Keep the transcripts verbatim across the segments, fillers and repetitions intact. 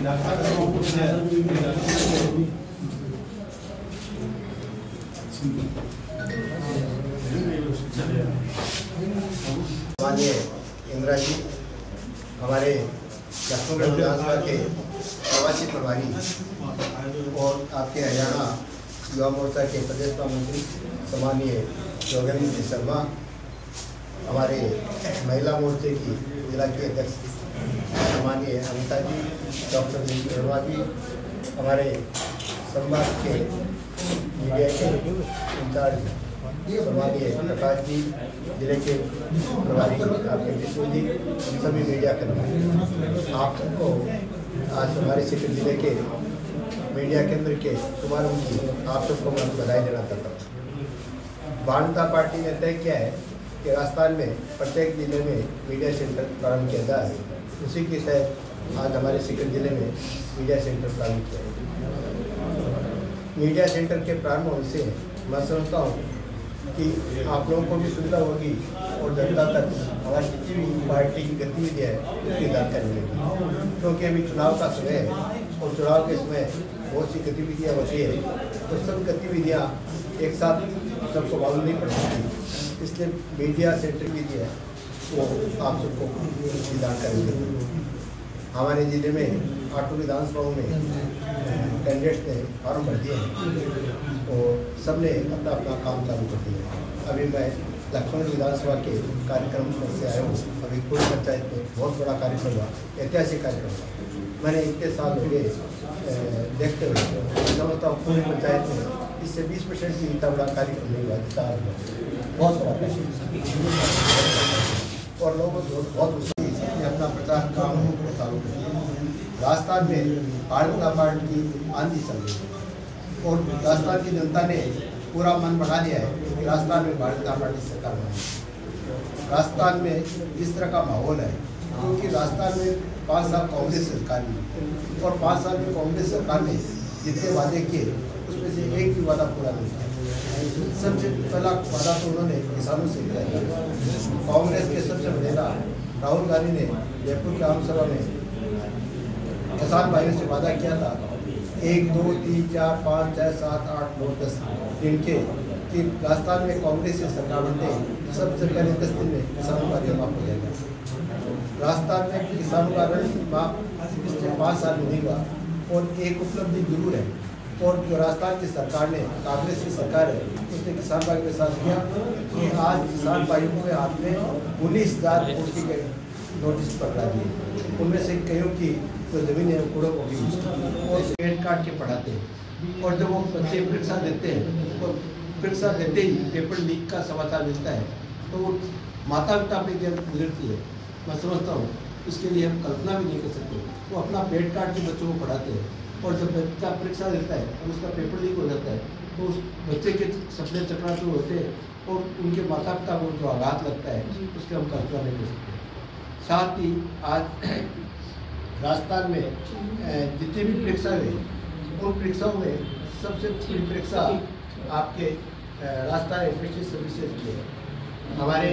माननीय इंदिरा जी, हमारे लखनऊ विधानसभा के प्रवासी प्रभारी और आपके हरियाणा युवा मोर्चा के प्रदेश महामंत्री सम्मानीय योगेंद्र जी शर्मा, हमारे महिला मोर्चे की जिला की अध्यक्ष सम्मानीय अमिता जी, डॉक्टर दिलीप शर्मा जी, हमारे संभाग के मीडिया के इंचार्ज सम्मानीय प्रकाश जी, जिले के प्रभारी आपके विष्णु जी, सभी मीडिया कर्मी, आप सबको आज हमारे सीकर जिले के मीडिया केंद्र के शुभारंभ की आप सबको मैं बधाई देना चाहता हूँ। भारतीय जनता पार्टी ने तय किया है कि राजस्थान में प्रत्येक जिले में मीडिया सेंटर प्रारंभ किया जाए। उसी के तहत आज हमारे सीकर जिले में मीडिया सेंटर प्रारंभ किया है। मीडिया सेंटर के प्रारंभ होने से मैं समझता हूँ कि आप लोगों को भी सुविधा होगी और जनता तक हमारी जितनी भी पार्टी की गतिविधियाँ है उसकी जानकारी मिलेगी, क्योंकि अभी चुनाव का समय है और चुनाव के समय बहुत सी गतिविधियाँ होती है, तो सब गतिविधियाँ एक साथ सबको मालूम नहीं पड़ सकती, इसलिए मीडिया सेंटर भी है वो आप सबको उसकी जानकारी मिलेगी। हमारे ज़िले में आठों विधानसभाओं में कैंडिडेट्स ने फॉर्म भर दिए हैं और सब ने अपना अपना काम चालू कर दिया। अभी मैं लखनऊ विधानसभा के कार्यक्रम से आया हूँ। अभी पूरी पंचायत में बहुत बड़ा कार्यक्रम हुआ, ऐतिहासिक कार्यक्रम हुआ। मैंने इतने साल हो गए देखते हुए समझता हूँ पूरी पंचायत में इससे बीस परसेंट भी इतना बड़ा कार्यक्रम नहीं हुआ, बहुत बड़ा और लोगों को बहुत खुशी अपना प्रचार काम चालू कर दिया। राजस्थान में भारतीय जनता पार्टी की आंधी चल रही है और राजस्थान की जनता ने पूरा मन बना लिया है कि राजस्थान में भारतीय जनता पार्टी सरकार बने। राजस्थान में इस तरह का माहौल है क्योंकि राजस्थान में पाँच साल कांग्रेस सरकार हुई और पाँच साल में कांग्रेस सरकार ने जितने वादे किए उसमें से एक भी वादा पूरा नहीं किया। सबसे पहला वादा तो उन्होंने किसानों से किया था। कांग्रेस के सबसे बड़े नेता राहुल गांधी ने जयपुर के आम सभा में किसान भाइयों से वादा किया था एक दो तीन चार पाँच छः सात आठ नौ दस दिन के कि राजस्थान में कांग्रेस की सरकार बनते सबसे पहले दस दिन में किसानों का ऋण माफ हो जाएगा। राजस्थान में किसानों का ऋण माफ पिछले पाँच साल में नहीं हुआ और एक उपलब्धि जरूर है। और जो राजस्थान की सरकार ने कांग्रेस की सरकार है उसने किसान भाई के साथ किया कि आज किसान भाइयों के हाथ में उन्नीस हज़ार कोटी के नोटिस पकड़ा दिए। उनमें से कईयों की जो जमीन है कूड़ों को भी और पेट काट के पढ़ाते हैं और जब वो बच्चे परीक्षा देते हैं और परीक्षा देते ही पेपर लीक का समाचार मिलता है तो वो माता पिता पे जब गुजरती है। मैं समझता हूँ इसके लिए हम कल्पना भी नहीं कर सकते। वो अपना पेट काट के बच्चों को पढ़ाते हैं और जब बच्चा परीक्षा देता है और उसका पेपर लीक हो जाता है तो उस बच्चे के सपने चकनाचूर होते हैं और उनके माता पिता को जो आघात लगता है उसके हम कल्पना नहीं कर सकते। साथ ही आज राजस्थान में जितनी भी परीक्षा हुई उन परीक्षाओं में सबसे बड़ी परीक्षा आपके राजस्थान एडमिनिस्ट्रेटिव सर्विसेज की है। हमारे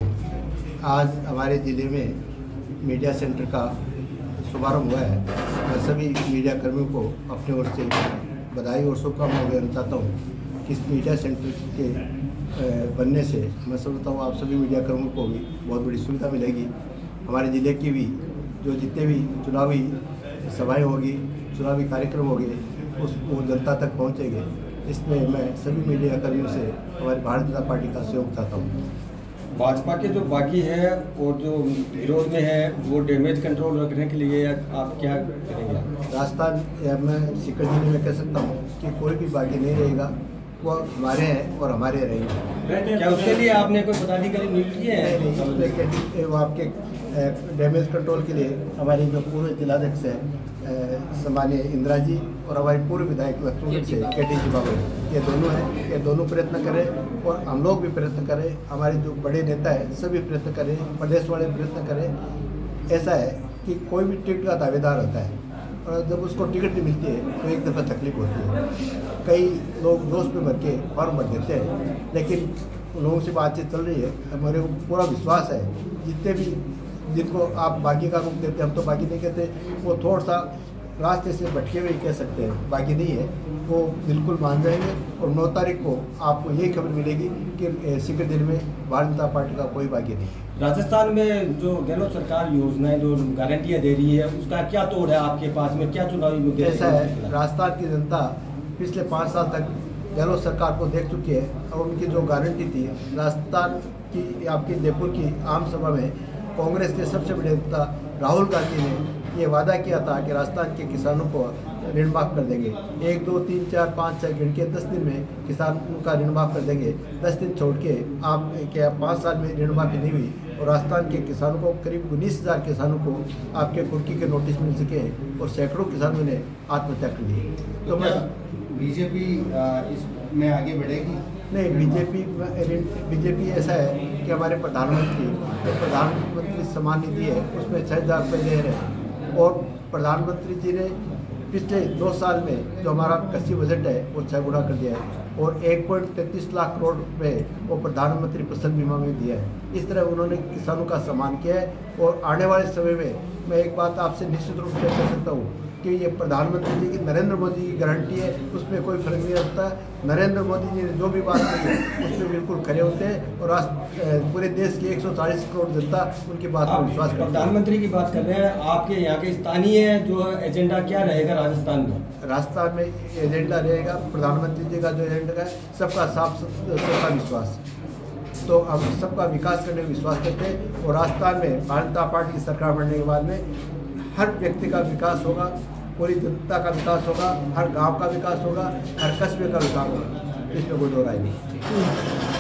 आज हमारे ज़िले में मीडिया सेंटर का शुभारंभ हुआ है। मैं सभी मीडिया कर्मियों को अपने ओर से बधाई और शुभकामनाएं देना चाहता हूँ कि इस मीडिया सेंटर के बनने से मैं समझता हूँ आप सभी मीडिया कर्मियों को भी बहुत बड़ी सुविधा मिलेगी। हमारे ज़िले की भी जो जितने भी चुनावी सभाएं होगी, चुनावी कार्यक्रम होंगे, उस वो जनता तक पहुँचेंगे। इसमें मैं सभी मीडिया कर्मियों से हमारी भारतीय जनता पार्टी का सहयोग चाहता हूँ। भाजपा के जो बागी है और जो विरोध में है वो डैमेज कंट्रोल रखने के लिए आप क्या करेंगे? राजस्थान या मैं सीकर जिले में कह सकता हूँ कि कोई भी बागी नहीं रहेगा, वो हमारे हैं और हमारे रहेंगे। क्या उसके लिए आपने कोई पदाधिकारी नियुक्त किए हैं? नहीं, वो आपके डैमेज कंट्रोल के लिए हमारी जो पूर्व जिलाध्यक्ष है सम्मानीय इंदिरा जी और हमारी पूर्व विधायक लखनऊ से के टी जी बाबू, ये दोनों हैं। ये दोनों प्रयत्न करें और हम लोग भी प्रयत्न करें, हमारे जो बड़े नेता हैं सभी प्रयत्न करें, प्रदेश वाले प्रयत्न करें। ऐसा है कि कोई भी टिकट का दावेदार होता है और जब उसको टिकट नहीं मिलती है तो एक दफ़ा तकलीफ होती है। कई लोग जोश में भर के फॉर्म भर देते हैं, लेकिन लोगों से बातचीत चल रही है। हमारे को पूरा विश्वास है जितने भी जिनको आप बागी का रूप देते हैं, हम तो बागी नहीं कहते, वो थोड़ा सा रास्ते से भटके हुए कह सकते हैं, बाकी नहीं है, वो बिल्कुल मान जाएंगे। और नौ तारीख को आपको यही खबर मिलेगी कि शीघ्र दिन में भारतीय जनता पार्टी का कोई बाकी नहीं है। राजस्थान में जो गहलोत सरकार योजनाएं जो गारंटियां दे रही है उसका क्या तोड़ है आपके पास में, क्या चुनावी मुद्दे? ऐसा है, राजस्थान की जनता पिछले पाँच साल तक गहलोत सरकार को देख चुकी है और उनकी जो गारंटी थी, राजस्थान की आपकी जयपुर की आम सभा में कांग्रेस के सबसे बड़े नेता राहुल गांधी ने ये वादा किया था कि राजस्थान के किसानों को ऋण माफ़ कर देंगे। एक दो तीन चार पाँच छः गिन के दस दिन में किसानों का ऋण माफ़ कर देंगे। दस दिन छोड़ के आप क्या पाँच साल में ऋण माफ़ी नहीं हुई और राजस्थान के किसानों को करीब उन्नीस हज़ार किसानों को आपके कुर्की के नोटिस मिल सके और सैकड़ों किसानों ने आत्महत्या कर ली। तो मैं बीजेपी इसमें आगे बढ़ेगी? नहीं, बीजेपी बीजेपी ऐसा है कि हमारे प्रधानमंत्री जो प्रधानमंत्री सम्मान निधि है उसमें छः हज़ार रुपये दे रहे हैं और प्रधानमंत्री जी ने पिछले दो साल में जो हमारा कृषि बजट है वो छः गुना कर दिया है और एक पॉइंट तैंतीस लाख करोड़ रुपये वो प्रधानमंत्री फसल बीमा में दिया है। इस तरह उन्होंने किसानों का सम्मान किया है और आने वाले समय में मैं एक बात आपसे निश्चित रूप से कह सकता हूँ कि ये प्रधानमंत्री जी की नरेंद्र मोदी की गारंटी है, उसमें कोई फर्क नहीं रखता। नरेंद्र मोदी जी ने जो भी बात कही है उसमें बिल्कुल खड़े होते हैं और आज पूरे देश की एक सौ चालीस करोड़ जनता उनकी बात पर विश्वास करती है। प्रधानमंत्री की बात कर रहे हैं, आपके यहाँ के स्थानीय जो एजेंडा क्या रहेगा राजस्थान में? राजस्थान में एजेंडा रहेगा प्रधानमंत्री जी का जो एजेंडा है सबका साफ सबका विश्वास, तो हम सबका विकास करने का विश्वास करते हैं और राजस्थान में भारतीय जनता पार्टी की सरकार बनने के बाद में हर व्यक्ति का विकास होगा, पूरी जनता का विकास होगा, हर गांव का विकास होगा, हर कस्बे का विकास होगा, इसमें कोई दो राय नहीं।